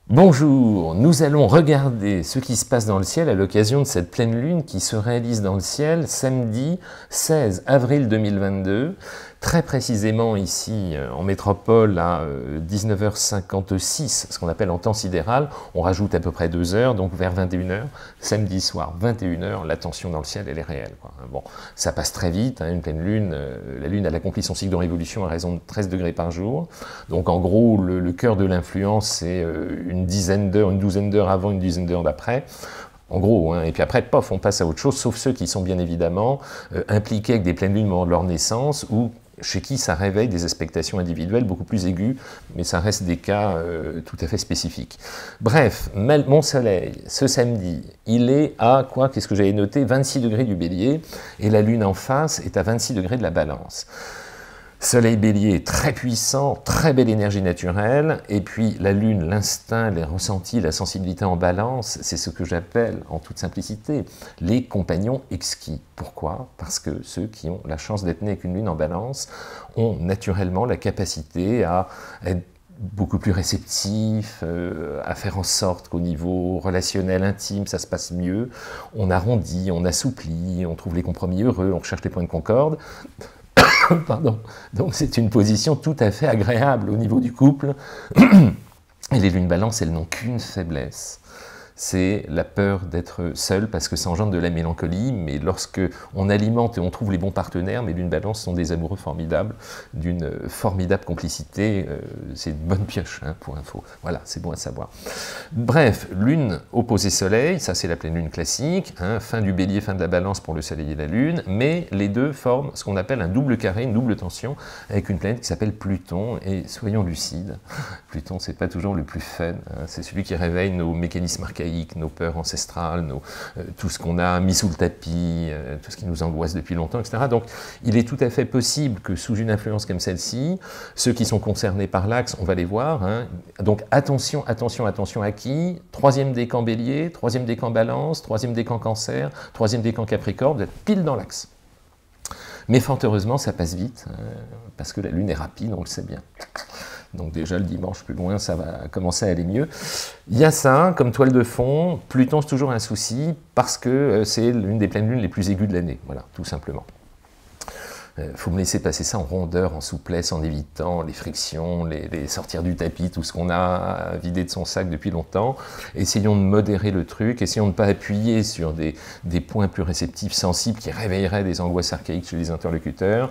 Bonjour, nous allons regarder ce qui se passe dans le ciel à l'occasion de cette pleine lune qui se réalise dans le ciel samedi 16 avril 2022, très précisément ici en métropole à 19h56, ce qu'on appelle en temps sidéral, on rajoute à peu près 2 heures, donc vers 21h, samedi soir 21h, la tension dans le ciel elle est réelle, quoi. Bon, ça passe très vite, hein, une pleine lune, la lune elle accomplit son cycle de révolution à raison de 13 degrés par jour, donc en gros le cœur de l'influence c'est une dizaine d'heures, une douzaine d'heures avant, une dizaine d'heures d'après, en gros, hein, et puis après, pof, on passe à autre chose, sauf ceux qui sont bien évidemment impliqués avec des pleines lunes au moment de leur naissance, ou chez qui ça réveille des expectations individuelles beaucoup plus aiguës, mais ça reste des cas tout à fait spécifiques. Bref, mon soleil, ce samedi, il est à, quoi, qu'est-ce que j'avais noté, 26 degrés du Bélier, et la lune en face est à 26 degrés de la Balance. Soleil Bélier, très puissant, très belle énergie naturelle, et puis la Lune, l'instinct, les ressentis, la sensibilité en balance, c'est ce que j'appelle, en toute simplicité, les compagnons exquis. Pourquoi? Parce que ceux qui ont la chance d'être nés avec une Lune en balance ont naturellement la capacité à être beaucoup plus réceptifs, à faire en sorte qu'au niveau relationnel, intime, ça se passe mieux. On arrondit, on assouplit, on trouve les compromis heureux, on recherche les points de concorde. Pardon. Donc c'est une position tout à fait agréable au niveau du couple. Et les lunes balance, elles n'ont qu'une faiblesse. C'est la peur d'être seul parce que ça engendre de la mélancolie, mais lorsque on alimente et on trouve les bons partenaires, mes lunes balance sont des amoureux formidables, d'une formidable complicité, c'est une bonne pioche, hein, pour info. Voilà, c'est bon à savoir. Bref, lune opposée soleil, ça c'est la pleine lune classique, hein, fin du bélier, fin de la balance pour le soleil et la lune, mais les deux forment ce qu'on appelle un double carré, une double tension, avec une planète qui s'appelle Pluton, et soyons lucides, Pluton c'est pas toujours le plus fun, hein, c'est celui qui réveille nos mécanismes archaïques, nos peurs ancestrales, tout ce qu'on a mis sous le tapis, tout ce qui nous angoisse depuis longtemps, etc. Donc il est tout à fait possible que sous une influence comme celle-ci, ceux qui sont concernés par l'axe, on va les voir, hein. Donc attention, attention, attention à qui? Troisième décan bélier, troisième décan balance, troisième décan cancer, troisième décan capricorne, vous êtes pile dans l'axe. Mais fort heureusement, ça passe vite, hein, parce que la lune est rapide, on le sait bien. Donc déjà le dimanche plus loin, ça va commencer à aller mieux. Il y a ça, comme toile de fond, Pluton c'est toujours un souci, parce que c'est l'une des pleines lunes les plus aiguës de l'année, voilà, tout simplement. Il faut me laisser passer ça en rondeur, en souplesse, en évitant les frictions, les sortir du tapis, tout ce qu'on a vidé de son sac depuis longtemps. Essayons de modérer le truc, essayons de ne pas appuyer sur des points plus réceptifs, sensibles, qui réveilleraient des angoisses archaïques chez les interlocuteurs.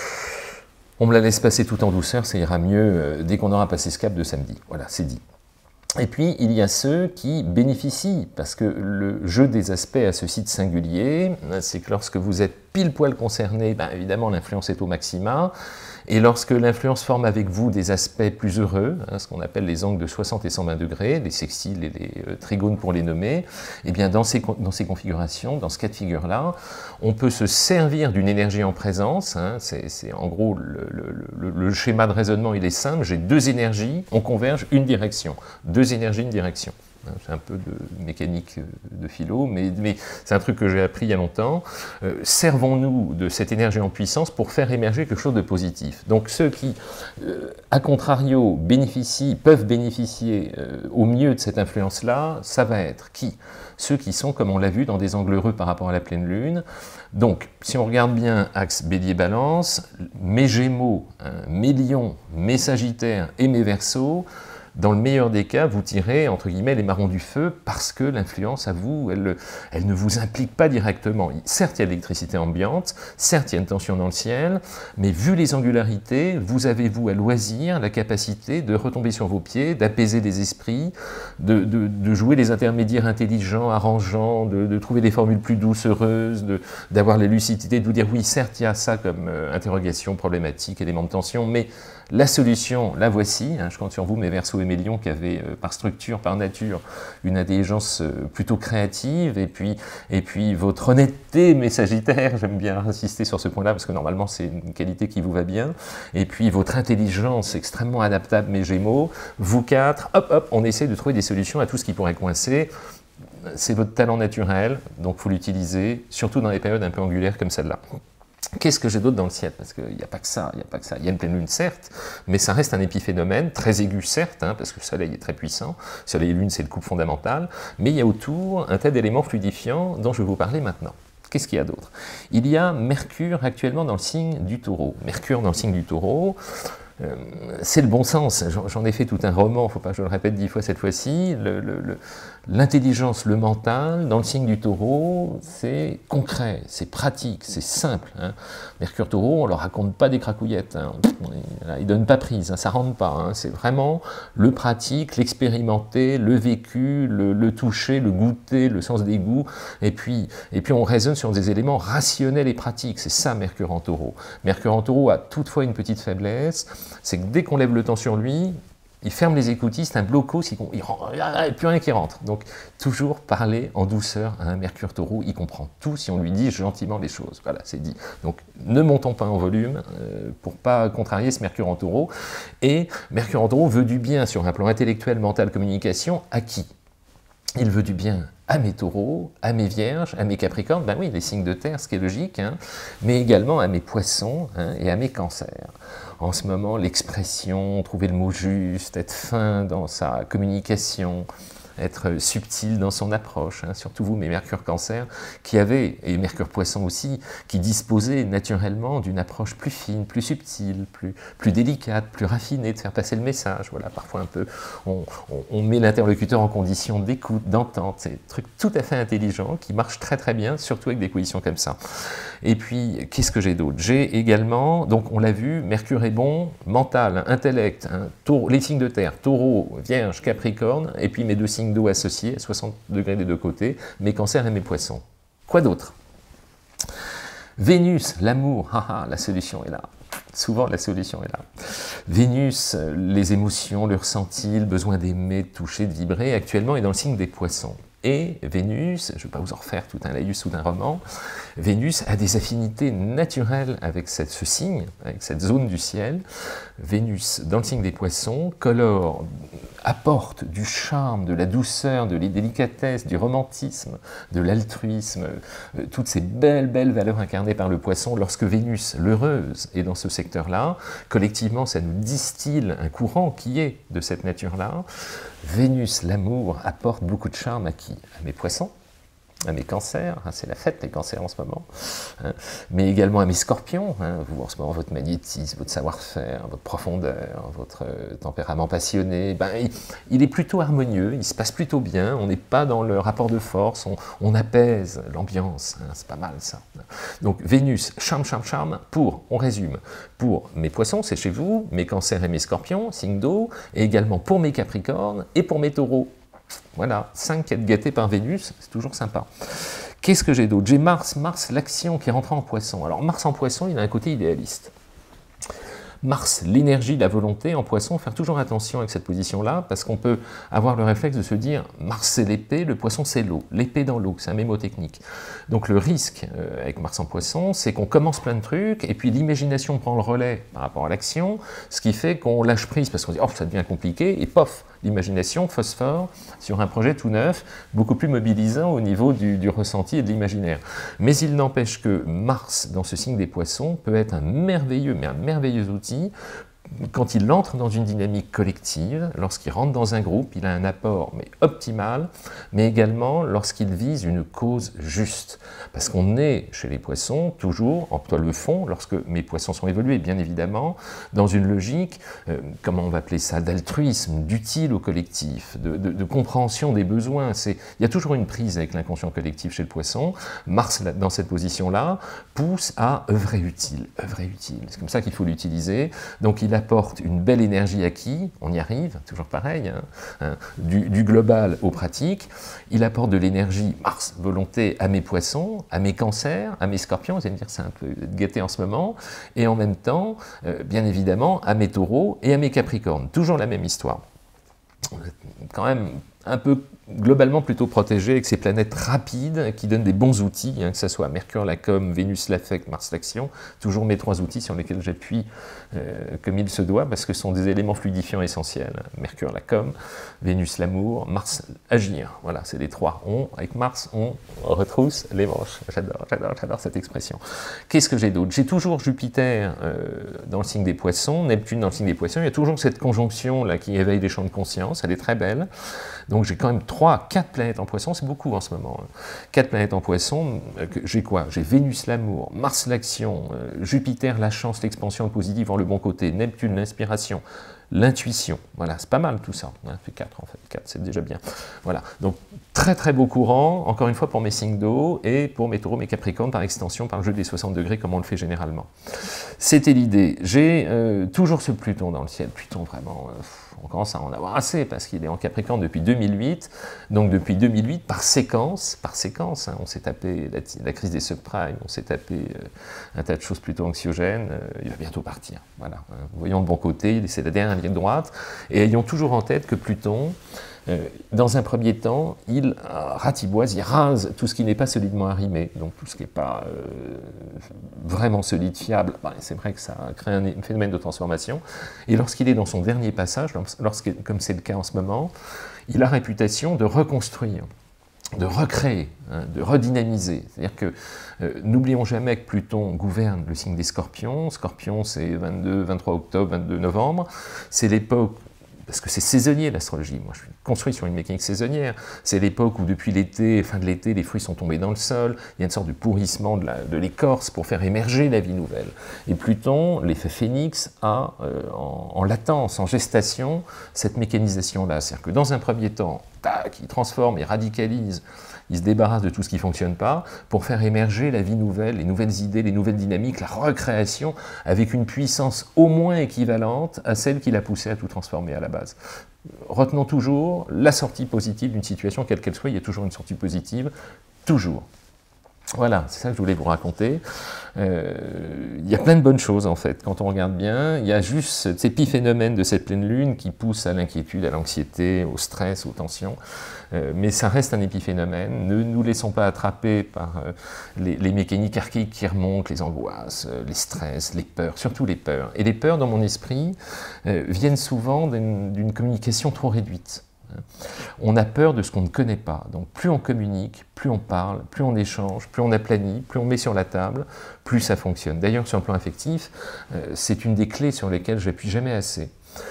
On me la laisse passer tout en douceur, ça ira mieux dès qu'on aura passé ce cap de samedi. Voilà, c'est dit. Et puis, il y a ceux qui bénéficient, parce que le jeu des aspects a ce site singulier, c'est que lorsque vous êtes pile poil concerné, ben évidemment l'influence est au maxima, et lorsque l'influence forme avec vous des aspects plus heureux, hein, ce qu'on appelle les angles de 60 et 120 degrés, les sextiles et les trigones pour les nommer, et bien dans ces configurations, dans ce cas de figure-là, on peut se servir d'une énergie en présence, hein, c'est en gros le schéma de raisonnement il est simple, j'ai deux énergies, on converge une direction, deux énergies, une direction. C'est un peu de mécanique de philo, mais c'est un truc que j'ai appris il y a longtemps. Servons-nous de cette énergie en puissance pour faire émerger quelque chose de positif. Donc ceux qui, à contrario, peuvent bénéficier au mieux de cette influence-là, ça va être qui? Ceux qui sont, comme on l'a vu, dans des angles heureux par rapport à la pleine lune. Donc, si on regarde bien axe Bélier-Balance, mes Gémeaux, hein, mes Lions, mes Sagittaires et mes Verseaux, dans le meilleur des cas, vous tirez, entre guillemets, les marrons du feu parce que l'influence, à vous, elle ne vous implique pas directement. Certes, il y a de l'électricité ambiante, certes, il y a une tension dans le ciel, mais vu les angularités, vous avez, vous, à loisir, la capacité de retomber sur vos pieds, d'apaiser les esprits, de jouer les intermédiaires intelligents, arrangeants, de trouver des formules plus douces, heureuses, d'avoir la lucidité, de vous dire, oui, certes, il y a ça comme interrogation, problématique, élément de tension, mais la solution, la voici, hein, je compte sur vous, mes Verseaux et mes Lions, qui avaient par structure, par nature, une intelligence plutôt créative, et puis votre honnêteté, mes Sagittaires, j'aime bien insister sur ce point-là, parce que normalement c'est une qualité qui vous va bien, et puis votre intelligence extrêmement adaptable, mes Gémeaux, vous quatre, hop, hop, on essaie de trouver des solutions à tout ce qui pourrait coincer. C'est votre talent naturel, donc il faut l'utiliser, surtout dans des périodes un peu angulaires comme celle-là. Qu'est-ce que j'ai d'autre dans le ciel? Parce qu'il n'y a pas que ça, il n'y a pas que ça. Il y a une pleine lune, certes, mais ça reste un épiphénomène, très aigu, certes, hein, parce que le soleil est très puissant. Soleil et lune, c'est le couple fondamental. Mais il y a autour un tas d'éléments fluidifiants dont je vais vous parler maintenant. Qu'est-ce qu'il y a d'autre? Il y a Mercure actuellement dans le signe du Taureau. Mercure dans le signe du Taureau, c'est le bon sens. J'en ai fait tout un roman, il ne faut pas que je le répète 10 fois cette fois-ci. L'intelligence, le mental, dans le signe du Taureau, c'est concret, c'est pratique, c'est simple. Hein. Mercure Taureau, on ne leur raconte pas des cracouillettes. Hein. Ils ne donnent pas prise, hein, ça ne rentre pas. Hein. C'est vraiment le pratique, l'expérimenté, le vécu, le toucher, le goûter, le sens des goûts. Et puis on raisonne sur des éléments rationnels et pratiques. C'est ça Mercure en Taureau. Mercure en Taureau a toutefois une petite faiblesse, c'est que dès qu'on lève le temps sur lui, il ferme les écoutilles, c'est un blocos, il n'y a plus rien qui rentre. Donc, toujours parler en douceur à un Mercure Taureau, il comprend tout si on lui dit gentiment les choses. Voilà, c'est dit. Donc, ne montons pas en volume pour ne pas contrarier ce Mercure en Taureau. Et Mercure en Taureau veut du bien sur un plan intellectuel, mental, communication, à qui? Il veut du bien à mes taureaux, à mes vierges, à mes capricornes, ben oui, les signes de terre, ce qui est logique, hein, mais également à mes poissons hein, et à mes cancers. En ce moment, l'expression, trouver le mot juste, être fin dans sa communication, être subtil dans son approche, hein, surtout vous, mes Mercure Cancer, qui avaient, et Mercure Poisson aussi, qui disposaient naturellement d'une approche plus fine, plus subtile, plus délicate, plus raffinée, de faire passer le message. Voilà, parfois un peu, on met l'interlocuteur en condition d'écoute, d'entente, c'est un truc tout à fait intelligent, qui marche très très bien, surtout avec des positions comme ça. Et puis, qu'est-ce que j'ai d'autre? J'ai également, donc on l'a vu, Mercure est bon, mental, intellect, hein, les signes de terre, Taureau, Vierge, Capricorne, et puis mes deux signes d'eau associés, à 60 degrés des deux côtés, mes cancers et mes poissons. Quoi d'autre? Vénus, l'amour, la solution est là. Souvent, la solution est là. Vénus, les émotions, le ressenti, le besoin d'aimer, de toucher, de vibrer, actuellement est dans le signe des poissons. Et Vénus, je ne vais pas vous en refaire tout un laïus ou d'un roman, Vénus a des affinités naturelles avec ce signe, avec cette zone du ciel. Vénus, dans le signe des poissons, colore, apporte du charme, de la douceur, de la délicatesse, du romantisme, de l'altruisme, toutes ces belles valeurs incarnées par le poisson. Lorsque Vénus, l'heureuse, est dans ce secteur-là, collectivement, ça nous distille un courant qui est de cette nature-là. Vénus, l'amour, apporte beaucoup de charme à qui? À mes poissons, à mes cancers, hein, c'est la fête les cancers en ce moment, hein, mais également à mes scorpions, hein, vous en ce moment votre magnétisme, votre savoir-faire, votre profondeur, votre tempérament passionné, ben, il est plutôt harmonieux, il se passe plutôt bien, on n'est pas dans le rapport de force, on apaise l'ambiance, hein, c'est pas mal ça. Donc Vénus, charme, on résume, pour mes poissons, c'est chez vous, mes cancers et mes scorpions, signe d'eau, et également pour mes capricornes et pour mes taureaux. Voilà, 5 qui est gâtés par Vénus, c'est toujours sympa. Qu'est-ce que j'ai d'autre? J'ai Mars, l'action qui rentre en poisson. Alors Mars en poisson, il a un côté idéaliste. Mars, l'énergie, la volonté en poisson, faire toujours attention avec cette position-là, parce qu'on peut avoir le réflexe de se dire Mars c'est l'épée, le poisson c'est l'eau. L'épée dans l'eau, c'est un mémotechnique. Donc le risque avec Mars en poisson, c'est qu'on commence plein de trucs, et puis l'imagination prend le relais par rapport à l'action, ce qui fait qu'on lâche prise, parce qu'on dit oh ça devient compliqué, et pof, l'imagination phosphore sur un projet tout neuf, beaucoup plus mobilisant au niveau du ressenti et de l'imaginaire. Mais il n'empêche que Mars, dans ce signe des poissons, peut être un merveilleux outil quand il entre dans une dynamique collective, lorsqu'il rentre dans un groupe, il a un apport mais optimal, mais également lorsqu'il vise une cause juste. Parce qu'on est, chez les poissons, toujours, en tout cas le fond, lorsque mes poissons sont évolués, bien évidemment, dans une logique, comment on va appeler ça, d'altruisme, d'utile au collectif, de compréhension des besoins. Il y a toujours une prise avec l'inconscient collectif chez le poisson. Mars, dans cette position-là, pousse à œuvrer utile. C'est comme ça qu'il faut l'utiliser. Donc il apporte une belle énergie à qui? On y arrive, toujours pareil, hein, du global aux pratiques. Il apporte de l'énergie, Mars, volonté, à mes poissons, à mes cancers, à mes scorpions, vous allez me dire c'est un peu gâté en ce moment, et en même temps, bien évidemment, à mes taureaux et à mes capricornes. Toujours la même histoire. Quand même un peu globalement plutôt protégé avec ces planètes rapides qui donnent des bons outils, hein, que ce soit Mercure, la com, Vénus, l'affect, Mars, l'action, toujours mes 3 outils sur lesquels j'appuie comme il se doit, parce que ce sont des éléments fluidifiants essentiels. Mercure, la com, Vénus, l'amour, Mars, agir. Voilà, c'est les 3. Avec Mars, on retrousse les manches. J'adore cette expression. Qu'est-ce que j'ai d'autre? J'ai toujours Jupiter dans le signe des Poissons, Neptune dans le signe des Poissons. Il y a toujours cette conjonction là qui éveille des champs de conscience. Elle est très belle. Donc j'ai quand même 4 planètes en Poissons. C'est beaucoup en ce moment. 4 planètes en Poissons. J'ai quoi? J'ai Vénus, l'amour, Mars, l'action, Jupiter, la chance, l'expansion, le positif en le bon côté, Neptune, l'inspiration, l'intuition. Voilà, c'est pas mal tout ça. Ça fait 4 en fait. 4, c'est déjà bien. Voilà. Donc très très beau courant, encore une fois pour mes signes d'eau et pour mes taureaux, mes capricornes par extension, par le jeu des 60 degrés comme on le fait généralement. C'était l'idée. J'ai toujours ce Pluton dans le ciel. Pluton vraiment, on commence à en avoir assez parce qu'il est en Capricorne depuis 2008. Donc depuis 2008, par séquence, hein, on s'est tapé la crise des subprimes, on s'est tapé un tas de choses plutôt anxiogènes. Il va bientôt partir. Voilà. Voyons le bon côté, c'est la dernière ligne droite. Et ayons toujours en tête que Pluton, dans un premier temps, il ratiboise, il rase tout ce qui n'est pas solidement arrimé, donc tout ce qui n'est pas vraiment solide, fiable. C'est vrai que ça crée un phénomène de transformation. Et lorsqu'il est dans son dernier passage, comme c'est le cas en ce moment, il a réputation de reconstruire, de recréer, hein, de redynamiser. C'est-à-dire que n'oublions jamais que Pluton gouverne le signe des Scorpions. Scorpion, c'est 23 octobre, 22 novembre. C'est l'époque, parce que c'est saisonnier l'astrologie, moi je suis construit sur une mécanique saisonnière, c'est l'époque où depuis l'été, fin de l'été, les fruits sont tombés dans le sol, il y a une sorte de pourrissement de l'écorce pour faire émerger la vie nouvelle. Et Pluton, l'effet phénix, a en latence, en gestation, cette mécanisation-là. C'est-à-dire que dans un premier temps, tac, il transforme, il radicalise, il se débarrasse de tout ce qui ne fonctionne pas pour faire émerger la vie nouvelle, les nouvelles idées, les nouvelles dynamiques, la recréation avec une puissance au moins équivalente à celle qui l'a poussé à tout transformer à la base. Retenons toujours la sortie positive d'une situation, quelle qu'elle soit, il y a toujours une sortie positive, toujours. Voilà, c'est ça que je voulais vous raconter. Il y a plein de bonnes choses en fait, quand on regarde bien. Il y a juste cet épiphénomène de cette pleine lune qui pousse à l'inquiétude, à l'anxiété, au stress, aux tensions. Mais ça reste un épiphénomène. Ne nous laissons pas attraper par les mécaniques archaïques qui remontent, les angoisses, les stress, les peurs, surtout les peurs. Et les peurs, dans mon esprit, viennent souvent d'une communication trop réduite. On a peur de ce qu'on ne connaît pas, donc plus on communique, plus on parle, plus on échange, plus on aplanit, plus on met sur la table, plus ça fonctionne. D'ailleurs, sur le plan affectif, c'est une des clés sur lesquelles je n'appuie jamais assez.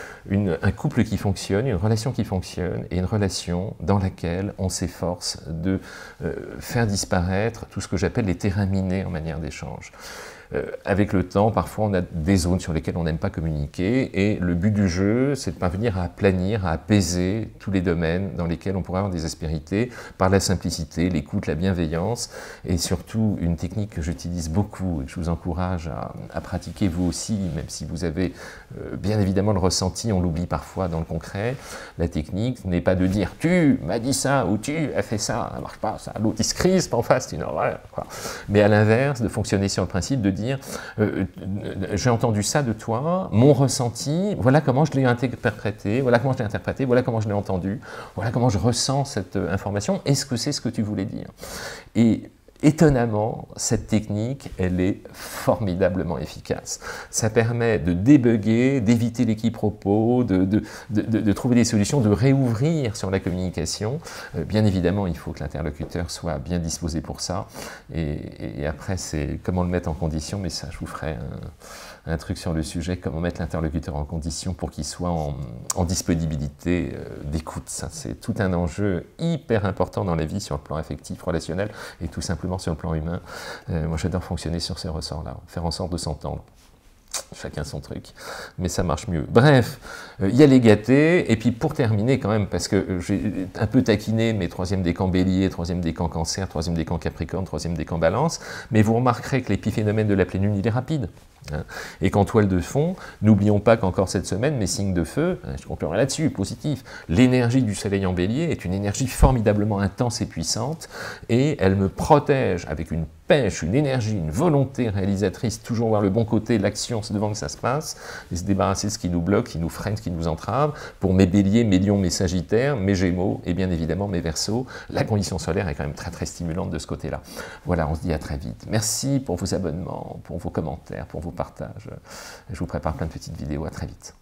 Un couple qui fonctionne, une relation qui fonctionne, et une relation dans laquelle on s'efforce de faire disparaître tout ce que j'appelle les terrains minés en manière d'échange. Avec le temps, parfois, on a des zones sur lesquelles on n'aime pas communiquer, et le but du jeu, c'est de parvenir à aplanir, à apaiser tous les domaines dans lesquels on pourrait avoir des aspérités, par la simplicité, l'écoute, la bienveillance, et surtout une technique que j'utilise beaucoup et que je vous encourage à pratiquer vous aussi, même si vous avez bien évidemment le ressenti, on l'oublie parfois dans le concret. La technique n'est pas de dire « tu m'as dit ça » ou « tu as fait ça », ça ne marche pas, ça. L'autre il se crispe en face, c'est une horreur, quoi. Mais à l'inverse, de fonctionner sur le principe de dire j'ai entendu ça de toi, mon ressenti, voilà comment je l'ai interprété, voilà comment je l'ai interprété, voilà comment je l'ai entendu, voilà comment je ressens cette information, est-ce que c'est ce que tu voulais dire? Et étonnamment, cette technique, elle est formidablement efficace. Ça permet de débugger, d'éviter les quiproquos, de trouver des solutions, de réouvrir sur la communication. Bien évidemment, il faut que l'interlocuteur soit bien disposé pour ça. Et après, c'est comment le mettre en condition, mais ça, je vous ferai un truc sur le sujet, comment mettre l'interlocuteur en condition pour qu'il soit en disponibilité d'écoute. Ça, c'est tout un enjeu hyper important dans la vie sur le plan affectif, relationnel et tout simplement sur le plan humain. Moi, j'adore fonctionner sur ces ressorts-là, faire en sorte de s'entendre. Chacun son truc, mais ça marche mieux. Bref, il y a les gâtés, et puis pour terminer quand même, parce que j'ai un peu taquiné mes troisième décan bélier, troisième décan cancer, troisième décan capricorne, troisième décan balance, mais vous remarquerez que l'épiphénomène de la pleine lune, il est rapide. Et qu'en toile de fond, n'oublions pas qu'encore cette semaine, mes signes de feu, je conclurai là-dessus, positif, l'énergie du soleil en bélier est une énergie formidablement intense et puissante, et elle me protège avec une pêche, une énergie, une volonté réalisatrice, toujours voir le bon côté, l'action, c'est devant que ça se passe, et se débarrasser de ce qui nous bloque, qui nous freine, qui nous entrave, pour mes béliers, mes lions, mes sagittaires, mes gémeaux, et bien évidemment mes verseaux. La condition solaire est quand même très très stimulante de ce côté-là. Voilà, on se dit à très vite. Merci pour vos abonnements, pour vos commentaires, pour vos partages. Je vous prépare plein de petites vidéos, à très vite.